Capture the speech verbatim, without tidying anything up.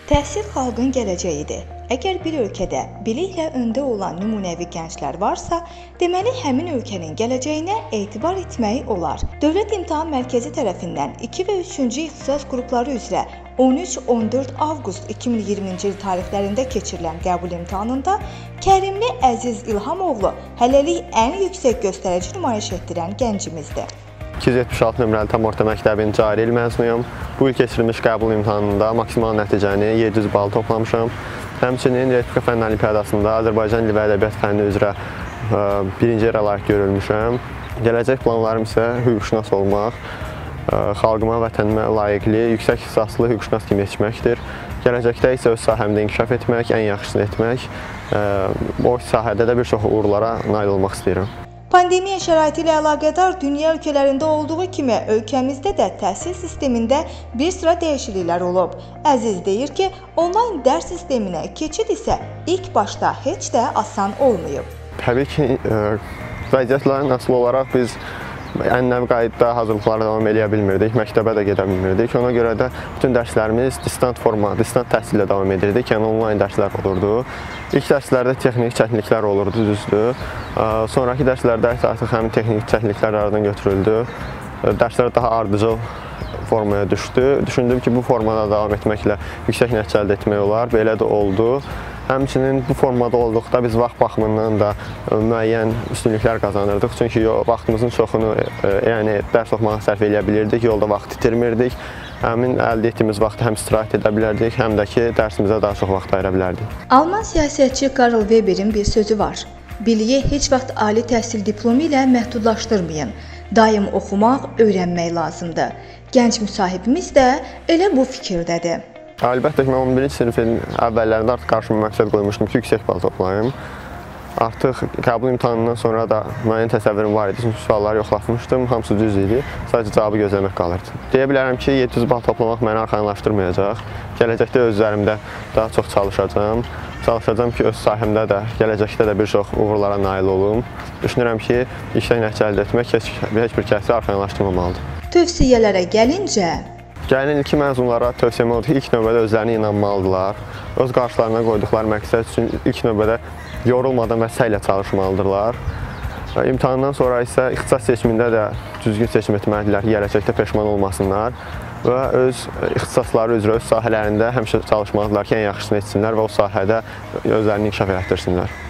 Təhsil xalqın gələcəyidir. Əgər bir ölkədə biliklə öndə olan nümunəvi gənclər varsa, deməli həmin ölkənin gələcəyinə etibar etmək olar. Dövlət İmtahan Mərkəzi tərəfindən iki və üçüncü ixtisas qrupları üzrə on üç on dörd avqust iki min iyirminci il tarixlərində keçirilən qəbul imtahanında Kərimli Əziz İlhamoğlu hələlik ən yüksək göstərici nümayiş etdirən gəncimizdir. iki yüz yetmiş altı nömrəli tam orta məktəbin cari il məzunuyum. Bu il keçirilmiş qəbul imtahanında maksimal nəticəni yeddi yüz bal toplamışam. Həmçinin Respublika Fənn Olimpiadasında Azərbaycan Dili və Ədəbiyyat fənni üzrə birinci yerə layiq görülmüşəm. Gələcək planlarım isə hüquqşünas olmaq, xalqıma, vətənimə layiqli, yüksək ixtisaslı hüquqşünas kimi yetişməkdir. Gələcəkdə isə öz sahəmdə inkişaf etmək, ən yaxşısını etmək, o sahədə də bir çox uğurlara nail olmaq istəyirəm. Pandemiya şəraiti ilə əlaqədar dünya ölkələrində olduğu kimi ölkəmizdə də təhsil sistemində bir sıra dəyişikliklər olub. Əziz deyir ki, onlayn dərs sisteminə keçid isə ilk başda heç də asan olmayıb. Təbii ki, vəziyyətlərin asılı olaraq biz ənənəvi qaydada hazırlıqlara davam edə bilmirdik, məktəbə də gedə bilmirdik. Ona görə də bütün dərslərimiz distant forma, distant təhsillə davam edirdik, yəni onlayn dərslər olurdu. İlk dərslərdə texnik çətinliklər olurdu, düzdür. Sonraki dərslərdə artıq həmin texnik çətinliklər aradan götürüldü. Dərslər daha ardıcıl formaya düşdü. Düşündüm ki, bu formada davam etməklə yüksək nəticə əldə etmək olar, belə də oldu. Həmçinin bu formada olduqda biz vaxt baxımından da müəyyən üstünlüklər qazanırdıq. Çünki vaxtımızın çoxunu yəni dərs oxumağa sərf edə bilirdik, yolda vaxt itirmirdik. Həmin əldə etdiyimiz vaxtı həm istirahət edə bilərdik, həm də ki, dərsimizə daha çox vaxt ayıra bilərdik. Alman siyasətçi Karl Weber'in bir sözü var. Biliyi heç vaxt ali təhsil diplomu ilə məhdudlaşdırmayın. Daim oxumaq, öyrənmək lazımdır. Gənc müsahibimiz də elə bu fikirdədir. Əlbəttə ki, mən on birinci sinifin əvvəllərində artıq qarşıma məqsəd qoymuşdum ki, yüksək bal toplayım. Artıq qəbul imtahanından sonra da müəyyən təsəvvürüm var idi, çünki sualları yoxlatmışdım, hamısı düz idi, sadəcə cavabı gözləmək qalırdı. Deyə bilərəm ki, yeddi yüz bal toplamaq məni arxayınlaşdırmayacaq. Gələcəkdə öz üzərimdə daha çox çalışacağam. Çalışacağam ki, öz sahəmdə də, gələcəkdə də bir çox uğurlara nail olum. Düşünürəm ki, yüksək nəticə əldə etmək heç, heç bir kəsi arxayınlaşdırmamalıdır. Tövsiyələrə gəlincə, Gəlin ilki məzunlara tövsiyəm odur ki, ilk növbədə özlərinə inanmalıdırlar. Öz qarşılarına qoyduqları məqsəd üçün ilk növbədə yorulmadan və səylə çalışmalıdırlar. İmtahandan sonra isə ixtisas seçimində də düzgün seçim etməlidirlər, gələcəkdə peşman olmasınlar və öz ixtisasları üzrə, öz sahələrində həmişə çalışmalıdırlar ki, ən yaxşısını etsinlər və o sahədə özlərini inkişaf etdirsinlər.